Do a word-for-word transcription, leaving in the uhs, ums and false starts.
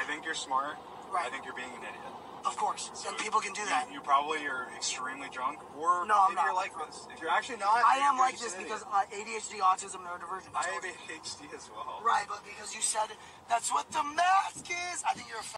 think you're smart. Right. I think you're being an idiot. Of course. So and people can do you, that. You probably are extremely drunk, or no, I'm maybe not. you're like this. If you're actually not, I am like this because uh, A D H D, autism, neurodivergent. I have A D H D as well. Right, but because you said that's what the mask is, I think you're a